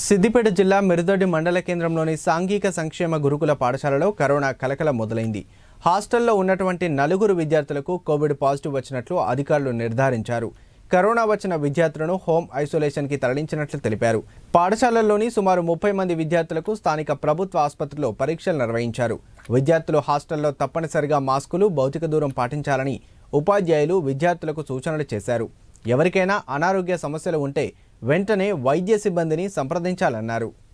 సిద్దిపేట జిల్లా మిరుదొడ్డి మండల కేంద్రంలోని సాంఘిక సంక్షేమ గురుకుల పాఠశాలలో కరోనా కలకలం మొదలైంది. హాస్టల్లో ఉన్నటువంటి 4 విద్యార్థులకు కోవిడ్ పాజిటివ్ వచ్చినట్లు అధికారులు నిర్ధారించారు. కరోనా వచ్చిన విద్యార్థులను హోమ్ ఐసోలేషన్కి తరలించినట్లు తెలిపారు. పాఠశాలలోని సుమారు 30 మంది విద్యార్థులకు స్థానిక ప్రభుత్వ ఆసుపత్రిలో పరీక్షలు నిర్వహించారు. విద్యార్థులు హాస్టల్లో తప్పనిసరిగా మాస్కులు, భౌతిక దూరం పాటించాలని ఉపాధ్యాయులు విద్యార్థులకు సూచనలు చేశారు. ఎవరికైనా అనారోగ్య సమస్యలు ఉంటే వెంటనే వైద్య సిబ్బందిని సంప్రదించాలన్నారు.